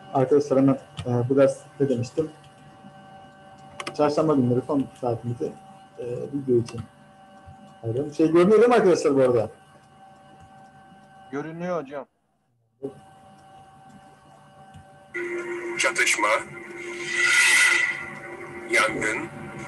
Arkadaşlar hemen bu ders ne demiştim? Çarşamba günleri son saatimizi video için ayırıyorum. Görünüyor değil mi arkadaşlar bu arada? Görünüyor hocam. Çatışma, yangın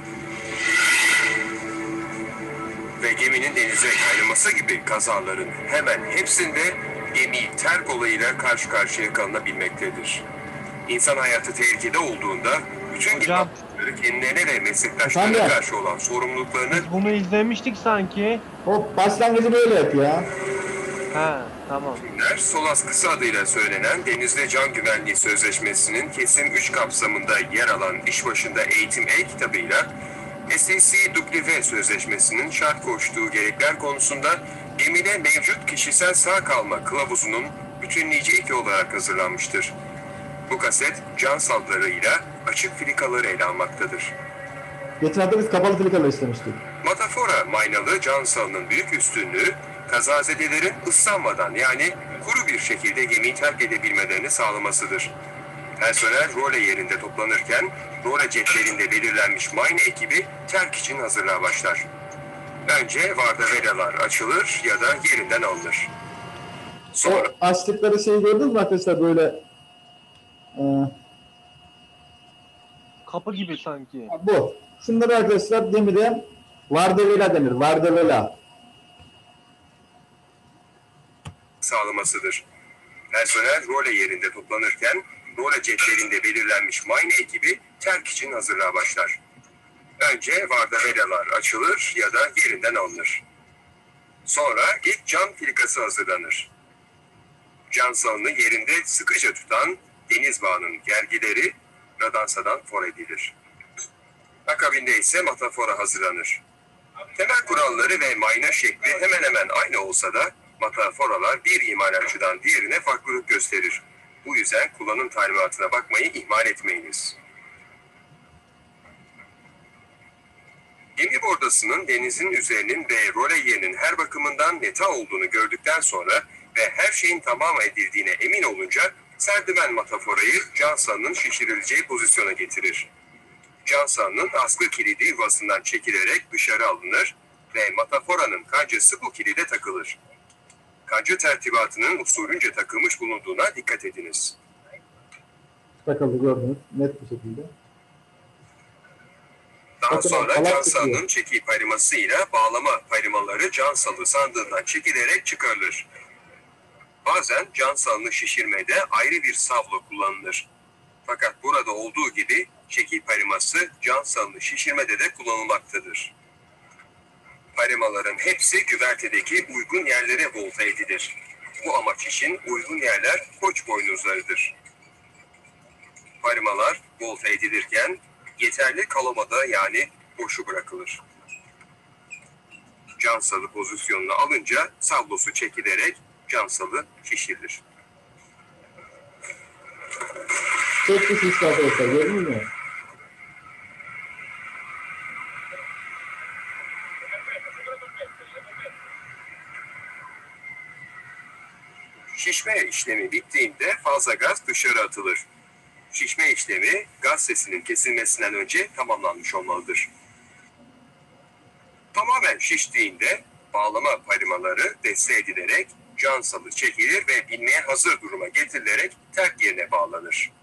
ve geminin denize kaynaması gibi kazaların hemen hepsinde gemi terk olayıyla karşı karşıya kalınabilmektedir. İnsan hayatı tehlikede olduğunda bütün Hocam, kendilerine ve meslektaşlarına karşı olan sorumluluklarını... Bunu izlemiştik sanki. Hop, başlangıcı böyle yap ya. He, tamam. SOLAS kısa adıyla söylenen Deniz ve Can Güvenliği Sözleşmesi'nin kesim 3 kapsamında yer alan iş başında eğitim kitabıyla STCW Sözleşmesi'nin şart koştuğu gerekler konusunda gemide mevcut kişisel sağ kalma kılavuzunun bütünleyici eki olarak hazırlanmıştır. Bu kaset can saldırılarıyla açık filikaları ele almaktadır. Geçen hafta biz kapalı filikaları işlemiştik. Matafora maynalı can salının büyük üstünlüğü, kazazedelerin ıslanmadan yani kuru bir şekilde gemiyi terk edebilmelerini sağlamasıdır. Personel role yerinde toplanırken, role jetlerinde belirlenmiş mayna ekibi terk için hazırlığa başlar. Önce vardavelalar açılır ya da yerinden alınır. Sonra... O açtıkları şeyi gördünüz mü arkadaşlar böyle? Kapı gibi sanki. Bu. Şunları arkadaşlar gemide vardavela denir. Vardavela. Sağlamasıdır. Personel role yerinde toplanırken, role jetlerinde belirlenmiş mayna ekibi terk için hazırlığa başlar. Önce vardavelalar açılır ya da yerinden alınır. Sonra ilk can filikası hazırlanır. Can salını yerinde sıkıca tutan deniz bağının gergileri radansadan for edilir. Akabinde ise matafora hazırlanır. Temel kuralları ve mayna şekli hemen hemen aynı olsa da mataforalar bir imalatçıdan diğerine farklılık gösterir. Bu yüzden kullanım talimatına bakmayı ihmal etmeyiniz. Gemi bordasının denizin üzerinin ve roleyerinin her bakımından neta olduğunu gördükten sonra ve her şeyin tamam edildiğine emin olunca serdiven mataforayı can sahanının şişirileceği pozisyona getirir. Can sahanının askı kilidi yuvasından çekilerek dışarı alınır ve mataforanın kancası bu kilide takılır. Kanca tertibatının usulünce takılmış bulunduğuna dikkat ediniz. Takıldı, gördünüz net bir şekilde. Daha sonra can sahanının çeki paylamasıyla bağlama paylamaları can salı sandığından çekilerek çıkarılır. Bazen can salını şişirmede ayrı bir savlo kullanılır. Fakat burada olduğu gibi çeki paylaması can salını şişirmede de kullanılmaktadır. Paylamaların hepsi güvertedeki uygun yerlere volta edilir. Bu amaç için uygun yerler koç boynuzlarıdır. Paylamalar volta edilirken yeterli kalamada yani boşu bırakılır. Can salı pozisyonunu alınca sablosu çekilerek can salı şişirilir. Çok güçlü arkadaşlar, gördünüz mü? Şişme işlemi bittiğinde fazla gaz dışarı atılır. Şişme işlemi gaz sesinin kesilmesinden önce tamamlanmış olmalıdır. Tamamen şiştiğinde bağlama paylamaları deste edilerek can salı çekilir ve binmeye hazır duruma getirilerek terk yerine bağlanır.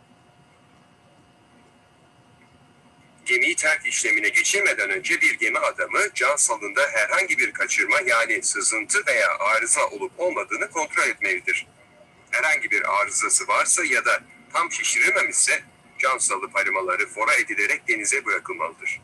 Gemiyi terk işlemine geçirmeden önce bir gemi adamı can salında herhangi bir kaçırma yani sızıntı veya arıza olup olmadığını kontrol etmelidir. Herhangi bir arızası varsa ya da tam şişirilmemişse can salı paylamaları fora edilerek denize bırakılmalıdır.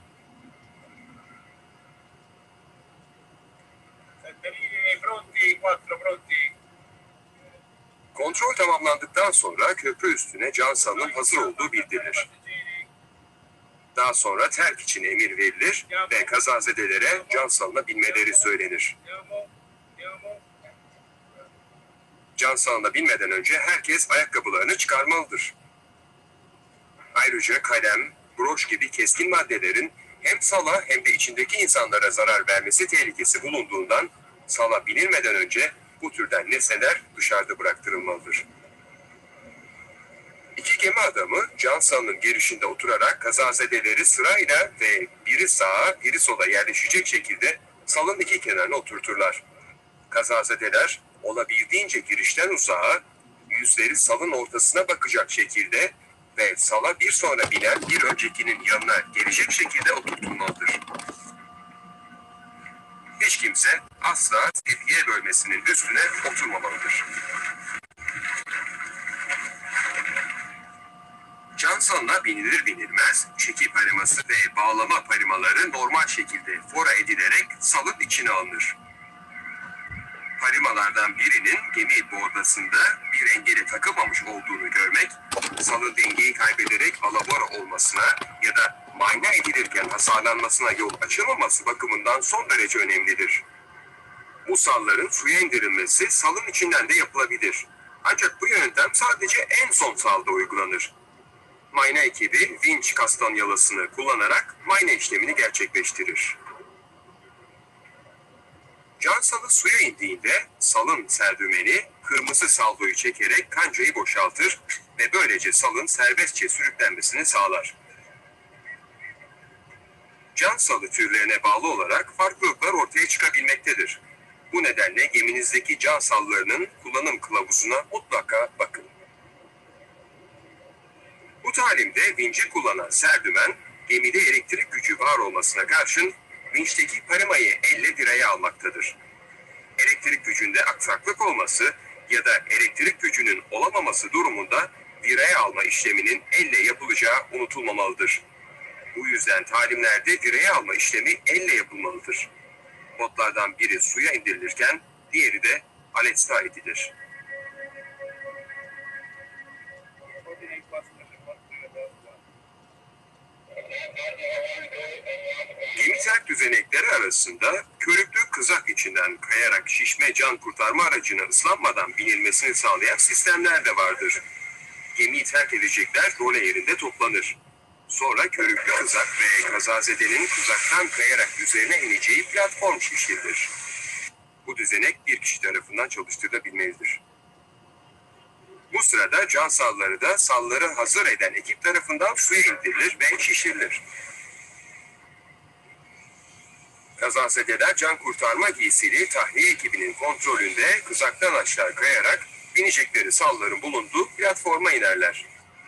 Kontrol tamamlandıktan sonra köprü üstüne can salının hazır olduğu bildirilir. Daha sonra terk için emir verilir ve kazazedelere can salına binmeleri söylenir. Can salına binmeden önce herkes ayakkabılarını çıkarmalıdır. Ayrıca kalem, broş gibi keskin maddelerin hem sala hem de içindeki insanlara zarar vermesi tehlikesi bulunduğundan sala binilmeden önce bu türden nesneler dışarıda bıraktırılmalıdır. gemi adamı can salının girişinde oturarak kazazedeleri sırayla ve biri sağa biri sola yerleşecek şekilde salın iki kenarına oturturlar. Kazazedeler olabildiğince girişten uzağa, yüzleri salın ortasına bakacak şekilde ve sala bir sonra binen bir öncekinin yanına gelecek şekilde oturtulmalıdır. Hiç kimse asla seviye bölmesinin üstüne oturmamalıdır. Can salına binilir binilmez, çeki pariması ve bağlama parimaları normal şekilde fora edilerek salın içine alınır. Parimalardan birinin gemi bordasında bir engele takılmamış olduğunu görmek, salın dengeyi kaybederek alabora olmasına ya da mayna edilirken hasarlanmasına yol açılmaması bakımından son derece önemlidir. Bu salların suya indirilmesi salın içinden de yapılabilir. Ancak bu yöntem sadece en son salda uygulanır. Mayna ekibi vinç kastanyalasını kullanarak mayna işlemini gerçekleştirir. Can salı suya indiğinde salın serdümeni kırmızı saldoyu çekerek kancayı boşaltır ve böylece salın serbestçe sürüklenmesini sağlar. Can salı türlerine bağlı olarak farklılıklar ortaya çıkabilmektedir. Bu nedenle geminizdeki can sallarının kullanım kılavuzuna mutlaka bakın. Bu talimde vinci kullanan serdümen, gemide elektrik gücü var olmasına karşın vinçteki parimayı elle direğe almaktadır. Elektrik gücünde aksaklık olması ya da elektrik gücünün olamaması durumunda direğe alma işleminin elle yapılacağı unutulmamalıdır. Bu yüzden talimlerde direğe alma işlemi elle yapılmalıdır. Botlardan biri suya indirilirken diğeri de aletsta edilir. Gemi terk düzenekleri arasında körüklü kızak içinden kayarak şişme can kurtarma aracına ıslanmadan binilmesini sağlayan sistemler de vardır. Gemiyi terk edecekler role yerinde toplanır. Sonra körüklü kızak ve kazazedenin kızaktan kayarak üzerine ineceği platform şişirilir. Bu düzenek bir kişi tarafından çalıştırılabilmelidir. Bu sırada can salları da salları hazır eden ekip tarafından suya indirilir ve şişirilir. Kazazedeler can kurtarma giysili tahliye ekibinin kontrolünde kızaktan aşağı kayarak binecekleri salların bulunduğu platforma inerler.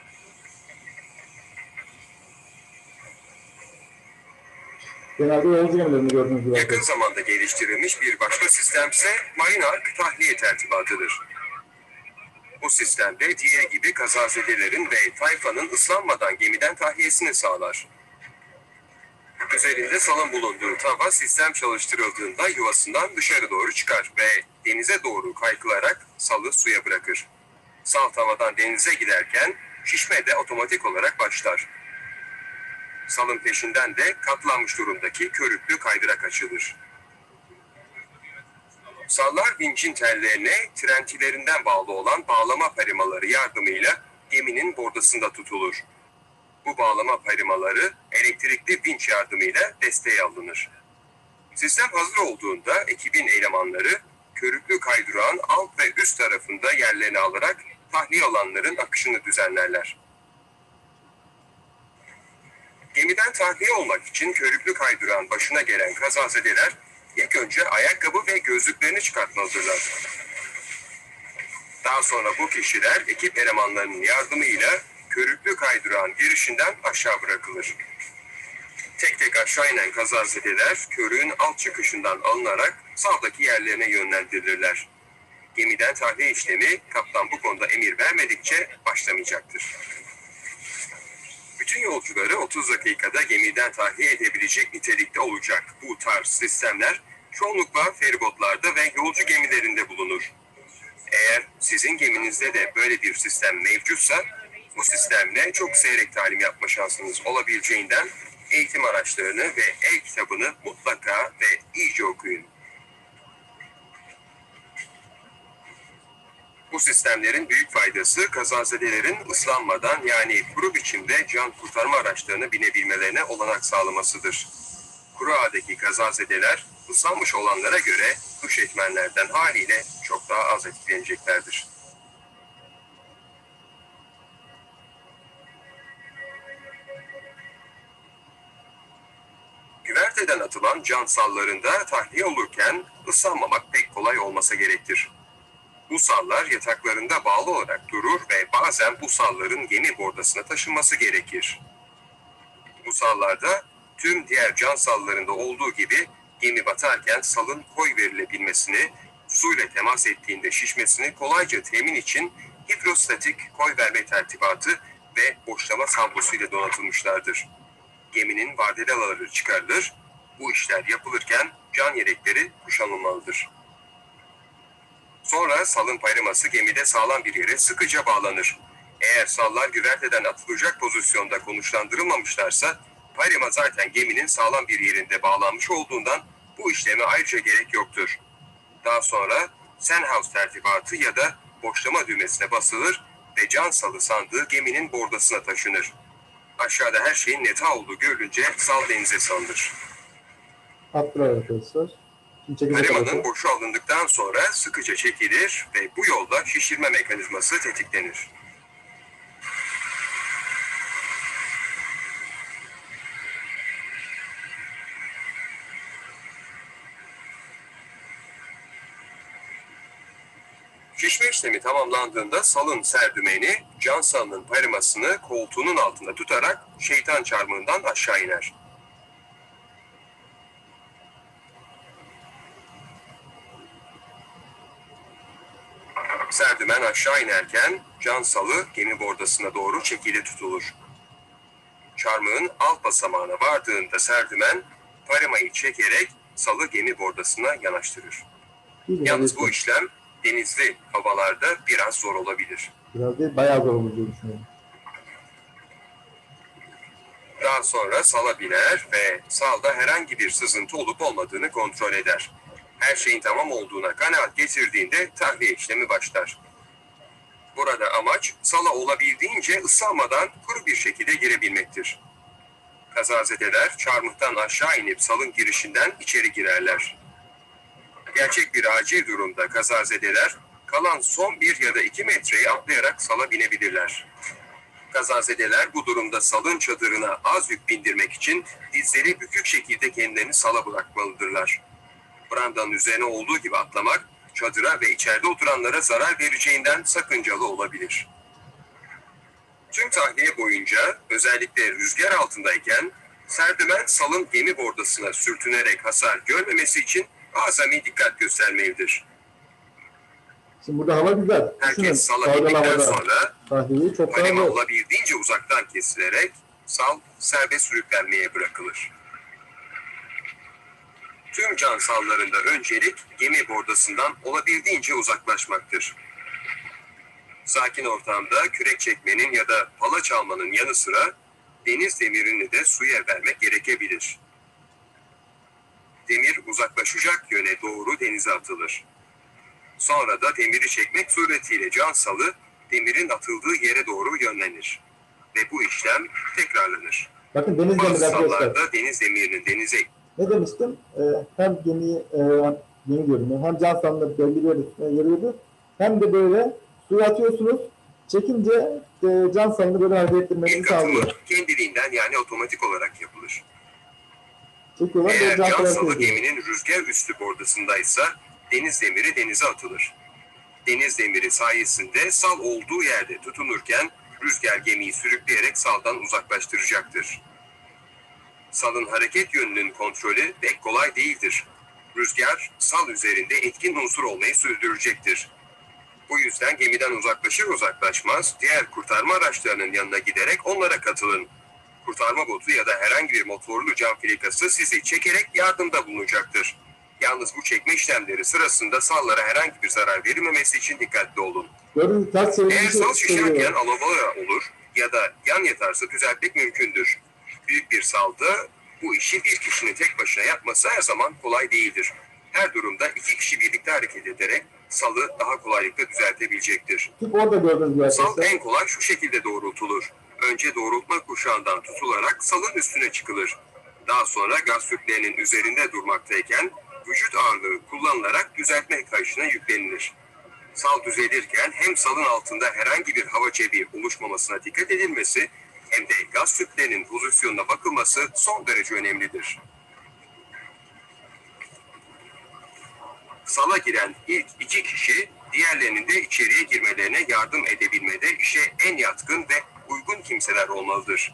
Genelde yolcu gemilerini gördüğünüz gibi. Yakın zamanda geliştirilmiş bir başka sistem ise Marine Ark tahliye tertibatıdır. Bu sistemde diğeri gibi kazazedelerin ve tayfanın ıslanmadan gemiden tahliyesini sağlar. Üzerinde salın bulunduğu tava sistem çalıştırıldığında yuvasından dışarı doğru çıkar ve denize doğru kaykılarak salı suya bırakır. Sal tavadan denize giderken şişme de otomatik olarak başlar. Salın peşinden de katlanmış durumdaki körüklü kaydırak açılır. Sallar vincin tellerine trentilerinden bağlı olan bağlama parimaları yardımıyla geminin bordasında tutulur. Bu bağlama parimaları elektrikli vinç yardımıyla desteğe alınır. Sistem hazır olduğunda ekibin elemanları körüklü kaydırağın alt ve üst tarafında yerlerini alarak tahliye alanların akışını düzenlerler. Gemiden tahliye olmak için körüklü kaydırağın başına gelen kazazedeler ilk önce ayakkabı ve gözlüklerini çıkartmalıdırlar. Daha sonra bu kişiler ekip elemanlarının yardımıyla körüklü kaydırağın girişinden aşağı bırakılır. Tek tek aşağı inen kazazedeler körüğün alt çıkışından alınarak sağdaki yerlerine yönlendirilirler. Gemiden tahliye işlemi kaptan bu konuda emir vermedikçe başlamayacaktır. Bütün yolcuları 30 dakikada gemiden tahliye edebilecek nitelikte olacak bu tarz sistemler çoğunlukla feribotlarda ve yolcu gemilerinde bulunur. Eğer sizin geminizde de böyle bir sistem mevcutsa, bu sistemle çok seyrek talim yapma şansınız olabileceğinden eğitim araçlarını ve e-kitabını mutlaka ve iyice okuyun. Bu sistemlerin büyük faydası kazazedelerin ıslanmadan yani kuru biçimde can kurtarma araçlarına binebilmelerine olanak sağlamasıdır. Kuru ağdaki kazazedeler ıslanmış olanlara göre dış etmenlerden haliyle çok daha az etkileneceklerdir. güverteden atılan can sallarında tahliye olurken ıslanmamak pek kolay olmasa gerektir. Bu sallar yataklarında bağlı olarak durur ve bazen bu salların gemi bordasına taşınması gerekir. Bu sallarda tüm diğer can sallarında olduğu gibi gemi batarken salın koy verilebilmesini, suyla temas ettiğinde şişmesini kolayca temin için hidrostatik koy verme tertibatı ve boşlama sabrosuyla donatılmışlardır. Geminin vardelaları çıkarılır, bu işler yapılırken can yelekleri kuşanılmalıdır. Sonra salın paylaması gemide sağlam bir yere sıkıca bağlanır. Eğer sallar güverteden atılacak pozisyonda konuşlandırılmamışlarsa, paylama zaten geminin sağlam bir yerinde bağlanmış olduğundan bu işleme ayrıca gerek yoktur. Daha sonra Senhouse tertibatı ya da boşlama düğmesine basılır ve can salı sandığı geminin bordasına taşınır. Aşağıda her şeyin neta olduğu görülünce sal denize salınır. Attılar arkadaşlar. Şimdi çekecek Parimanın tarafı. boşu alındıktan sonra sıkıca çekilir ve bu yolda şişirme mekanizması tetiklenir. Şişme işlemi tamamlandığında salın serdümeni, can salının parimasını koltuğunun altında tutarak şeytan çarmığından aşağı iner. Serdümen aşağı inerken can salı gemi bordasına doğru çekili tutulur. Çarmığın alt basamağına vardığında serdümen parimayı çekerek salı gemi bordasına yanaştırır. Yalnız bu işlem denizli havalarda biraz zor olabilir. Biraz değil, bayağı zor olur diye düşünüyorum. Daha sonra sala biner ve salda herhangi bir sızıntı olup olmadığını kontrol eder. Her şeyin tamam olduğuna kanaat getirdiğinde tahliye işlemi başlar. Burada amaç sala olabildiğince ıslanmadan kuru bir şekilde girebilmektir. Kazazedeler çarmıhtan aşağı inip salın girişinden içeri girerler. Gerçek bir acil durumda kazazedeler kalan son 1 ya da 2 metreyi atlayarak sala binebilirler. Kazazedeler bu durumda salın çadırına az yük bindirmek için dizleri bükük şekilde kendilerini sala bırakmalıdırlar. Brandanın üzerine olduğu gibi atlamak, çadıra ve içeride oturanlara zarar vereceğinden sakıncalı olabilir. Tüm tahliye boyunca, özellikle rüzgar altındayken, serdümen salın gemi bordasına sürtünerek hasar görmemesi için azami dikkat göstermelidir. Şimdi burada hava güzel. Düşünün, Herkes sala dalgalı bindikten havada sonra tahliyeyi çok daha parima zor. olabildiğince uzaktan kesilerek sal serbest sürüklenmeye bırakılır. Tüm can sallarında öncelik gemi bordasından olabildiğince uzaklaşmaktır. Sakin ortamda kürek çekmenin ya da pala çalmanın yanı sıra deniz demirini de suya vermek gerekebilir. Demir uzaklaşacak yöne doğru denize atılır. Sonra da demiri çekmek suretiyle can salı demirin atıldığı yere doğru yönlenir. Ve bu işlem tekrarlanır. Bakın deniz Bazı demiri arkadaşlar. sallarda deniz demirinin denize Ne demiştim? Hem gemiyi, gemi diyorum, hem can salını belli bir yere tutmaya yarıyordu. Hem de böyle suya atıyorsunuz. Çekince can salını böyle hareket ettirmenizi ilk sağlıyor. atımı kendiliğinden yani otomatik olarak yapılır. Çekiyorlar ve Eğer can can salını salı hareket ediyor. geminin rüzgar üstü bordasındaysa deniz demiri denize atılır. Deniz demiri sayesinde sal olduğu yerde tutunurken rüzgar gemiyi sürükleyerek saldan uzaklaştıracaktır. Salın hareket yönünün kontrolü pek kolay değildir. Rüzgar sal üzerinde etkin unsur olmayı sürdürecektir. Bu yüzden gemiden uzaklaşır uzaklaşmaz diğer kurtarma araçlarının yanına giderek onlara katılın. Kurtarma botu ya da herhangi bir motorlu cam filikası sizi çekerek yardımda bulunacaktır. Yalnız bu çekme işlemleri sırasında sallara herhangi bir zarar verilmemesi için dikkatli olun. Gördüğünüz gibi ters Eğer çevirince sal şişerken çeviriyor. alabalığa olur ya da yan yatarsa düzeltmek mümkündür. Büyük bir salda bu işi bir kişinin tek başına yapması her zaman kolay değildir. Her durumda 2 kişi birlikte hareket ederek salı daha kolaylıkla düzeltebilecektir. Tip orada gördüğünüz gibi Sal arkadaşlar. en kolay şu şekilde doğrultulur. Önce doğrultma kuşağından tutularak salın üstüne çıkılır. Daha sonra gaz tüplerinin üzerinde durmaktayken vücut ağırlığı kullanılarak düzeltme kayışına yüklenilir. Sal düzelirken hem salın altında herhangi bir hava cebi oluşmamasına dikkat edilmesi hem de gaz tüplerinin pozisyonuna bakılması son derece önemlidir. Sala giren ilk 2 kişi diğerlerinin de içeriye girmelerine yardım edebilmede işe en yatkın ve uygun kimseler olmalıdır.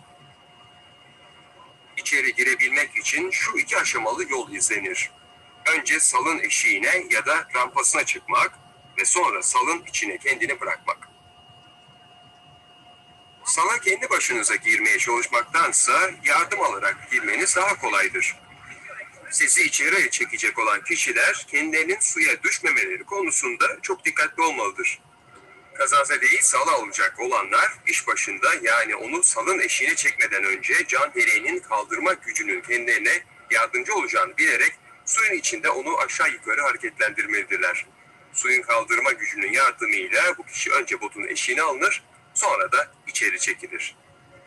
İçeri girebilmek için şu 2 aşamalı yol izlenir. Önce salın eşiğine ya da rampasına çıkmak ve sonra salın içine kendini bırakmak. Sala kendi başınıza girmeye çalışmaktansa yardım alarak girmeniz daha kolaydır. Sizi içeri çekecek olan kişiler kendilerinin suya düşmemeleri konusunda çok dikkatli olmalıdır. Kazazedeyi sala alacak olanlar iş başında, yani onu salın eşiğine çekmeden önce can yeleğinin kaldırma gücünün kendilerine yardımcı olacağını bilerek suyun içinde onu aşağı yukarı hareketlendirmelidirler. Suyun kaldırma gücünün yardımıyla bu kişi önce botun eşiğine alınır, sonra da içeri çekilir.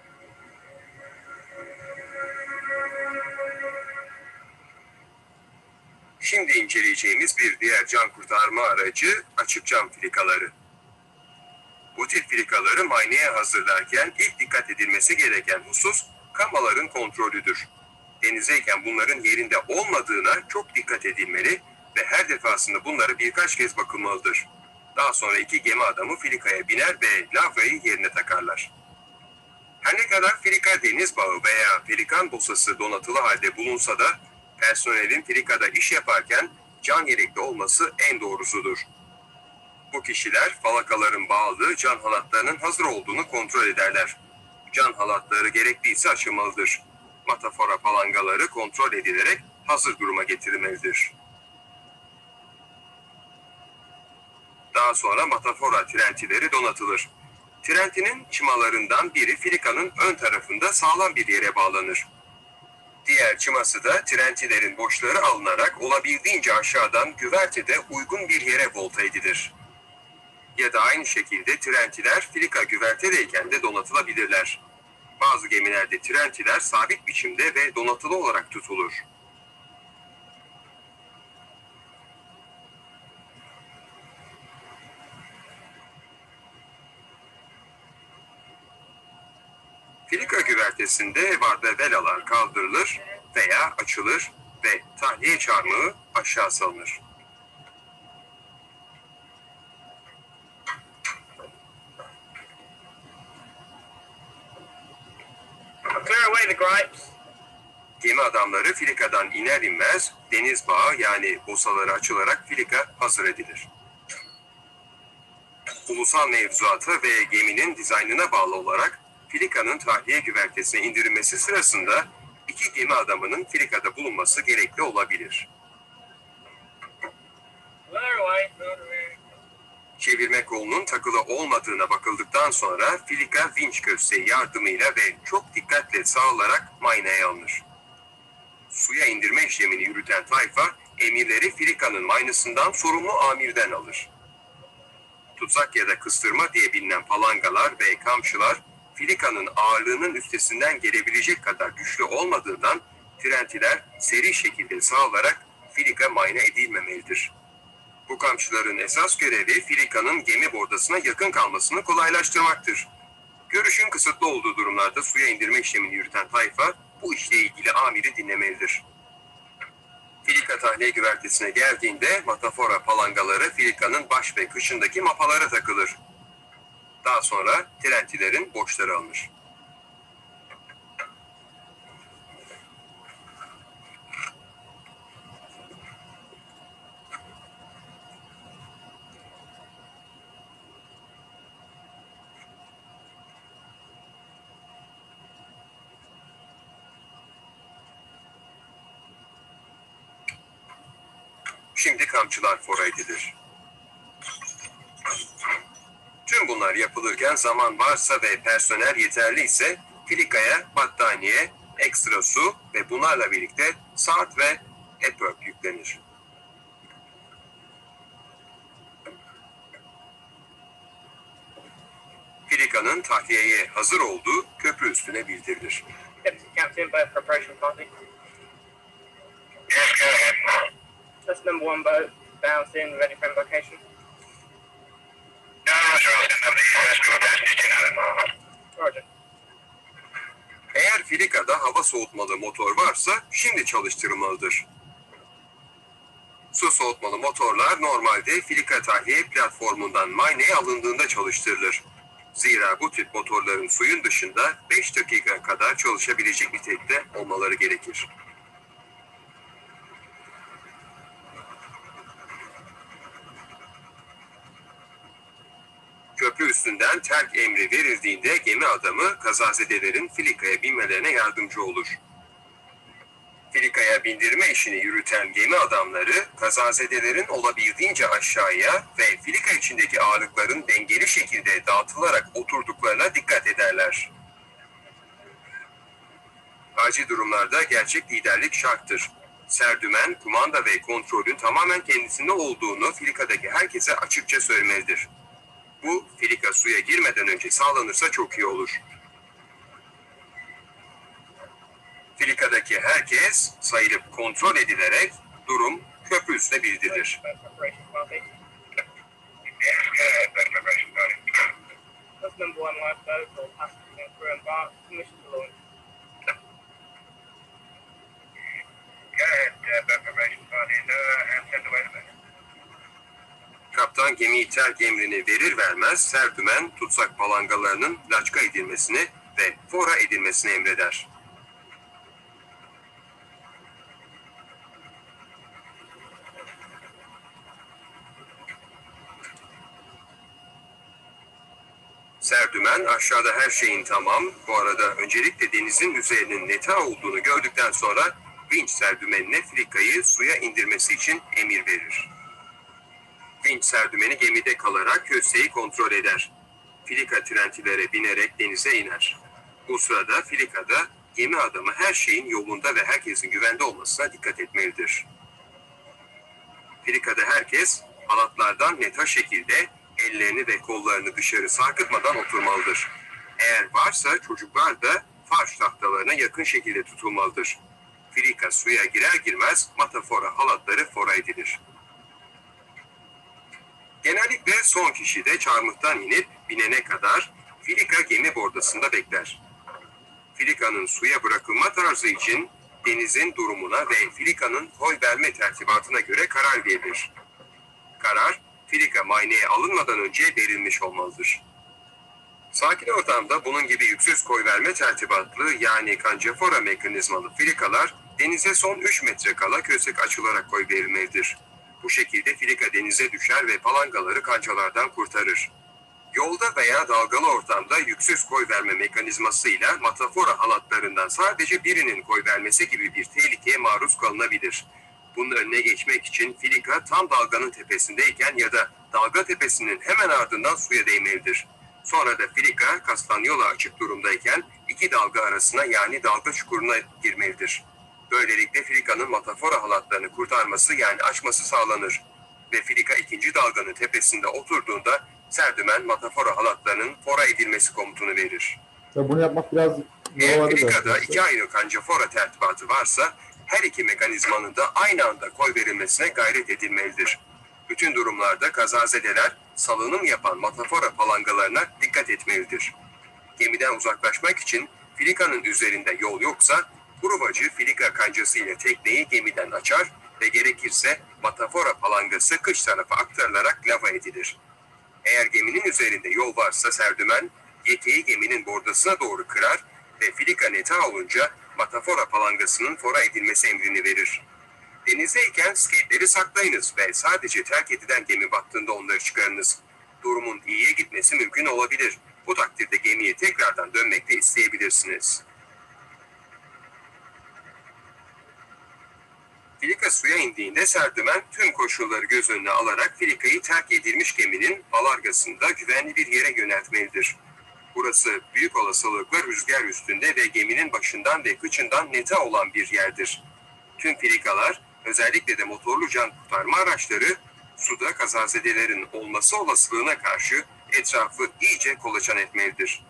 Şimdi inceleyeceğimiz bir diğer can kurtarma aracı açık cam filikaları. Bu tip filikaları mayneye hazırlarken ilk dikkat edilmesi gereken husus kambaların kontrolüdür. Denizdeyken bunların yerinde olmadığına çok dikkat edilmeli ve her defasında bunlara birkaç kez bakılmalıdır. Daha sonra 2 gemi adamı filikaya biner ve lavrayı yerine takarlar. Her ne kadar filika deniz bağı veya pelikan bosası donatılı halde bulunsa da personelin filikada iş yaparken can yelekli olması en doğrusudur. Bu kişiler falakaların bağlı can halatlarının hazır olduğunu kontrol ederler. Can halatları gerekliyse açılmalıdır. Matafora palangaları kontrol edilerek hazır duruma getirilmelidir. Daha sonra matafora trentileri donatılır. Trentinin çımalarından biri filikanın ön tarafında sağlam bir yere bağlanır. Diğer çıması da trentilerin boşları alınarak olabildiğince aşağıdan güvertede uygun bir yere volta edilir. Ya da aynı şekilde trentiler filika güvertedeyken de donatılabilirler. Bazı gemilerde trentiler sabit biçimde ve donatılı olarak tutulur. Filika güvertesinde vardevelalar kaldırılır veya açılır ve tahliye çarmıhı aşağı salınır. Clear away the gripes. Gemi adamları filikadan iner inmez deniz bağı, yani bosaları açılarak filika hazır edilir. Ulusal mevzuata ve geminin dizaynına bağlı olarak filikanın tahliye güvertesine indirilmesi sırasında 2 gemi adamının filikada bulunması gerekli olabilir. Clear away. Çevirme kolunun takılı olmadığına bakıldıktan sonra filika vinç kösteği yardımıyla ve çok dikkatle sağlarak maynaya alınır. Suya indirme işlemini yürüten tayfa emirleri filikanın maynasından sorumlu amirden alır. Tutsak ya da kıstırma diye bilinen palangalar ve kamçılar filikanın ağırlığının üstesinden gelebilecek kadar güçlü olmadığından trentiler seri şekilde sağlarak filika mayna edilmemelidir. Bu kamçıların esas görevi filikanın gemi bordasına yakın kalmasını kolaylaştırmaktır. Görüşün kısıtlı olduğu durumlarda suya indirme işlemini yürüten tayfa bu işle ilgili amiri dinlemelidir. Filika tahliye güvertesine geldiğinde matafora palangaları filikanın baş ve kışındaki mapalara takılır. Daha sonra trentilerin boşları alınır. Şimdi kamçılar fora edilir. Tüm bunlar yapılırken zaman varsa ve personel yeterli ise filikaya battaniye, ekstra su ve bunlarla birlikte saat ve epörk yüklenir. Filikanın tahliyeye hazır olduğu köprü üstüne bildirilir. Deputy Captain, boat preparation party. Yes, go ahead. That's number 1 boat, bound in, ready for embarkation. Roger. Eğer filikada hava soğutmalı motor varsa şimdi çalıştırılmalıdır. Su soğutmalı motorlar normalde filika tahliye platformundan mayneye alındığında çalıştırılır. Zira bu tip motorların suyun dışında 5 dakika kadar çalışabilecek nitelikte olmaları gerekir. Köprü üstünden terk emri verildiğinde gemi adamı kazazedelerin filikaya binmelerine yardımcı olur. Filikaya bindirme işini yürüten gemi adamları kazazedelerin olabildiğince aşağıya ve filika içindeki ağırlıkların dengeli şekilde dağıtılarak oturduklarına dikkat ederler. Acil durumlarda gerçek liderlik şarttır. Serdümen, kumanda ve kontrolün tamamen kendisinde olduğunu filikadaki herkese açıkça söylemelidir. Bu, filika suya girmeden önce sağlanırsa çok iyi olur. Filikadaki herkes sayılıp kontrol edilerek durum köprü üstüne bildirilir. That's number one lifeboat for passengers and crew embarked. Permission to launch. Kaptan gemiyi terk emrini verir vermez Serdümen tutsak palangalarının laçka edilmesini ve fora edilmesini emreder. Serdümen aşağıda her şeyin tamam, bu arada öncelikle denizin üzerinin neta olduğunu gördükten sonra vinç serdümenine filikayı suya indirmesi için emir verir. Vinç serdümeni gemide kalarak kösteği kontrol eder. Filika trentilere binerek denize iner. Bu sırada filikada gemi adamı her şeyin yolunda ve herkesin güvende olmasına dikkat etmelidir. Filikada herkes halatlardan neta şekilde ellerini ve kollarını dışarı sarkıtmadan oturmalıdır. Eğer varsa çocuklar da farş tahtalarına yakın şekilde tutulmalıdır. Filika suya girer girmez matafora halatları fora edilir. Genellikle son kişi de çarmıhtan inip binene kadar filika gemi bordasında bekler. Filikanın suya bırakılma tarzı için denizin durumuna ve filikanın koy verme tertibatına göre karar verilir. Karar, filika mayneye alınmadan önce verilmiş olmalıdır. Sakin ortamda bunun gibi yüksüz koy verme tertibatlı yani kancafora mekanizmalı filikalar denize son 3 metre kala köstek açılarak koy verilmelidir. Bu şekilde filika denize düşer ve palangaları kancalardan kurtarır. Yolda veya dalgalı ortamda yüksüz koy verme mekanizmasıyla matafora halatlarından sadece birinin koy vermesi gibi bir tehlikeye maruz kalınabilir. Bunun önüne geçmek için filika tam dalganın tepesindeyken ya da dalga tepesinin hemen ardından suya değmelidir. Sonra da filika kastanyola açık durumdayken iki dalga arasına yani dalga çukuruna girmelidir. Böylelikle filikanın matafora halatlarını kurtarması yani açması sağlanır. Ve filika ikinci dalganın tepesinde oturduğunda serdümen matafora halatlarının fora edilmesi komutunu verir. Ya bunu yapmak biraz Eğer zorladı filikada da. iki ayrı kancafora tertibatı varsa her iki mekanizmanın da aynı anda koy verilmesine gayret edilmelidir. Bütün durumlarda kazazedeler salınım yapan matafora palangalarına dikkat etmelidir. Gemiden uzaklaşmak için filikanın üzerinde yol yoksa provacı filika kancası ile tekneyi gemiden açar ve gerekirse matafora palangası kış tarafa aktarılarak lava edilir. Eğer geminin üzerinde yol varsa serdümen yeteği geminin bordasına doğru kırar ve filika neta olunca matafora palangasının fora edilmesi emrini verir. Denizdeyken skate'leri saklayınız ve sadece terk edilen gemi battığında onları çıkarınız. Durumun iyiye gitmesi mümkün olabilir. Bu takdirde gemiye tekrardan dönmekte isteyebilirsiniz. Filika suya indiğinde serdümen tüm koşulları göz önüne alarak filikayı terk edilmiş geminin balargasında güvenli bir yere yöneltmelidir. Burası büyük olasılıkla rüzgar üstünde ve geminin başından ve kıçından neta olan bir yerdir. Tüm filikalar, özellikle de motorlu can kurtarma araçları, suda kazazedelerin olması olasılığına karşı etrafı iyice kolaçan etmelidir.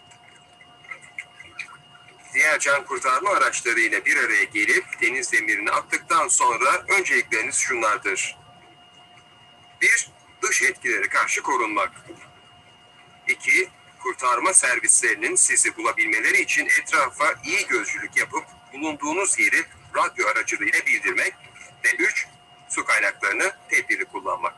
Diğer can kurtarma araçları ile bir araya gelip deniz demirini attıktan sonra öncelikleriniz şunlardır. 1. Dış etkilere karşı korunmak. 2. Kurtarma servislerinin sizi bulabilmeleri için etrafa iyi gözcülük yapıp bulunduğunuz yeri radyo aracılığıyla bildirmek. Ve 3. Su kaynaklarını tedbirli kullanmak.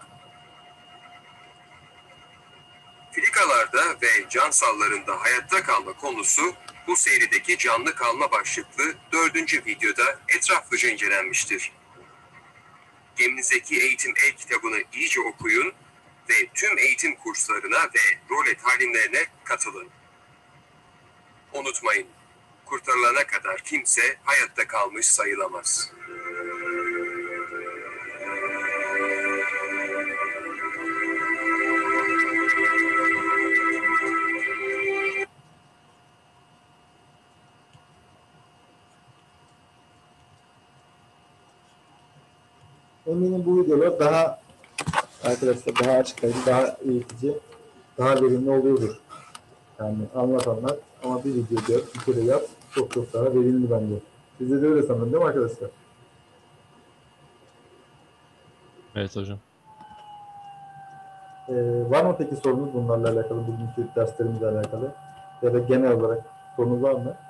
Filikalarda ve cansallarında hayatta kalma konusu bu serideki canlı kalma başlıklı 4. videoda etraflıca incelenmiştir. Geminizdeki eğitim kitabını iyice okuyun ve tüm eğitim kurslarına ve role talimlerine katılın. Unutmayın, kurtarılana kadar kimse hayatta kalmış sayılamaz. Eminim bu videolar daha arkadaşlar daha açıklayıcı, daha eğitici, daha verimli oluyordur. Yani anlatanlar ama bir video gör, bir kere yap, çok çok daha verimli bence. Sizde de öyle sanırım değil mi arkadaşlar? Evet hocam. Var mı peki sorunuz bunlarla alakalı, bugünkü derslerimizle alakalı? Ya da genel olarak sorunuz var mı?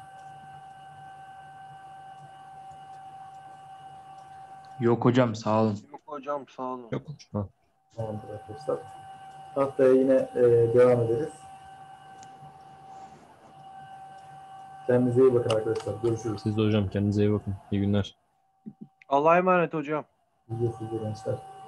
Yok hocam, sağ olun. Yok hocam sağ olun. Yok. Ha. Tamamdır arkadaşlar. Haftaya yine devam ederiz. Kendinize iyi bakın arkadaşlar. Görüşürüz. Siz de hocam kendinize iyi bakın. İyi günler. Allah'a emanet hocam. İyi geceler gençler.